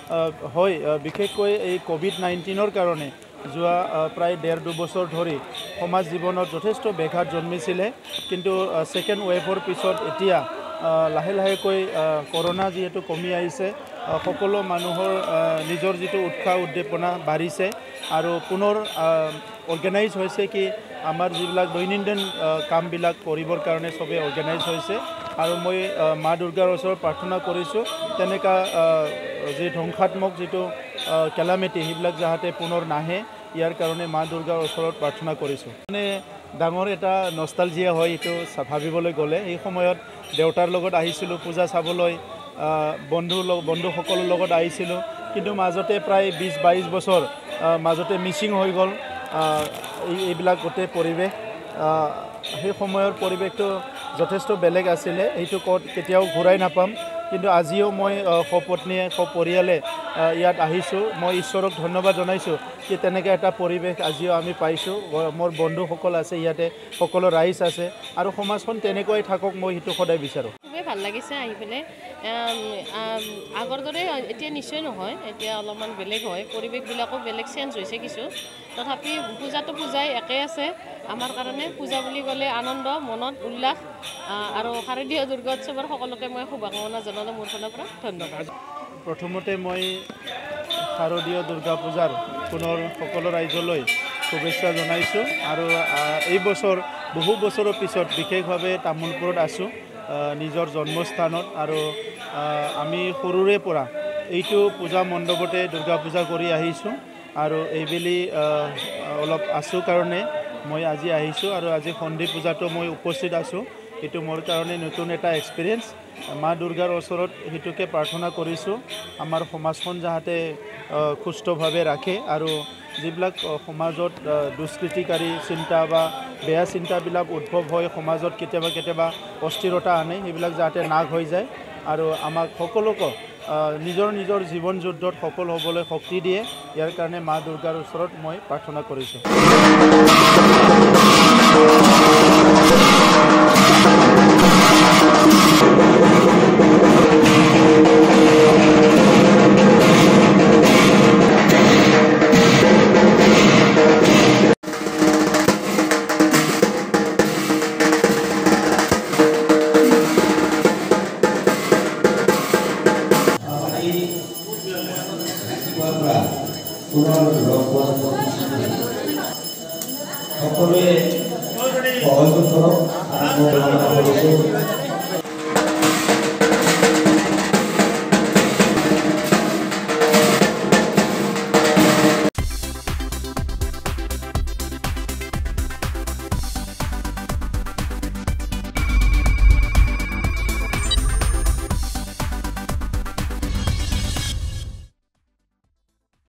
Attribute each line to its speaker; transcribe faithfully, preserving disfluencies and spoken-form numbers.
Speaker 1: হয় বিশেষকৈ এই কোভিড নাইণ্টিনৰ কাৰণে যোৱা প্ৰায় ডেৰ দুবছৰ ধৰি সমাজ জীৱনত যথেষ্ট ব্যাঘাত জন্মিছিলে কিন্তু ছেকেণ্ড ৱেভৰ পিছত এতিয়া লাহে লাহেকৈ কৰোনা যিহেতু কমি আহিছে সকলো মানুহৰ নিজৰ যিটো উৎসাহ উদ্দীপনা বাঢ়িছে আৰু পুনৰ অৰ্গেনাইজ হৈছে কি আমাৰ যিবিলাক দৈনন্দিন কামবিলাক কৰিবৰ কাৰণে সবে অৰ্গেনাইজ হৈছে আৰু মই মা দুৰ্গাৰ ওচৰত প্ৰাৰ্থনা কৰিছোঁ তেনেকা যি ধ্বংসাত্মক যিটো কেলামিটি সেইবিলাক যাতে পুনৰ নাহে ইয়াৰ কাৰণে মা দুৰ্গাৰ ওচৰত প্ৰাৰ্থনা কৰিছোঁ মানে ডাঙৰ এটা নষ্টালজিয়া হয় এইটো ভাবিবলৈ গ'লে এই সময়ত দেউতাৰ লগত আহিছিলোঁ পূজা চাবলৈ বন্ধু বন্ধুসকলৰ লগত আহিছিলোঁ কিন্তু মাজতে প্ৰায় বিছ বাইছ বছৰ মাজতে মিছিং হৈ গ'ল এইবিলাক গোটেই পৰিৱেশ সেই সময়ৰ পৰিৱেশটো যথেষ্ট বেলেগ আছিলে এইটো ক'ত কেতিয়াও ঘূৰাই নাপাম কিন্তু আজিও মই সপত্নীয়ে সপৰিয়ালে ইয়াত আহিছোঁ মই ঈশ্বৰক ধন্যবাদ জনাইছোঁ কি তেনেকৈ এটা পৰিৱেশ আজিও আমি পাইছোঁ মোৰ বন্ধুসকল আছে ইয়াতে সকলো ৰাইজ আছে আৰু সমাজখন তেনেকৈ থাকক মই সেইটো সদায় বিচাৰোঁ
Speaker 2: খুবেই ভাল লাগিছে আহি পেলাই আগৰ দৰে এতিয়া নিশ্চয় নহয় এতিয়া অলপমান বেলেগ হয় পৰিৱেশবিলাকো বেলেগ চেঞ্জ হৈছে কিছু তথাপি পূজাটো পূজাই একে আছে আমাৰ কাৰণে পূজা বুলি ক'লে আনন্দ মনত উল্লাস আৰু শাৰদীয় দুৰ্গোৎসৱৰ সকলোকে মই শুভকামনা জনালো মোৰ ফালৰ পৰা ধন্যবাদ
Speaker 1: প্ৰথমতে মই শাৰদীয় দুৰ্গা পূজাৰ পুনৰ সকলো ৰাইজলৈ শুভেচ্ছা জনাইছোঁ আৰু এই বছৰ বহু বছৰৰ পিছত বিশেষভাৱে তামোলপুৰত আছোঁ নিজৰ জন্মস্থানত আৰু আমি সৰুৰে পৰা এইটো পূজা মণ্ডপতে দুৰ্গা পূজা কৰি আহিছোঁ আৰু এইবেলি অলপ আছোঁ কাৰণে মই আজি আহিছোঁ আৰু আজি সন্ধি পূজাটো মই উপস্থিত আছোঁ এইটো মোৰ কাৰণে নতুন এটা এক্সপিৰিয়েঞ্চ মা দুৰ্গাৰ ওচৰত সেইটোকে প্ৰাৰ্থনা কৰিছোঁ আমাৰ সমাজখন যাতে সুস্থভাৱে ৰাখে আৰু যিবিলাক সমাজত দুষ্কৃতিকাৰী চিন্তা বা বেয়া চিন্তাবিলাক উদ্ভৱ হয় সমাজত কেতিয়াবা কেতিয়াবা অস্থিৰতা আনে সেইবিলাক যাতে নাশ হৈ যায় আৰু আমাক সকলোকে নিজৰ নিজৰ জীৱন যুদ্ধত সফল হ'বলৈ শক্তি দিয়ে ইয়াৰ কাৰণে মা দুৰ্গাৰ ওচৰত মই প্ৰাৰ্থনা কৰিছোঁ
Speaker 3: সকলোৱে সহযোগ কৰক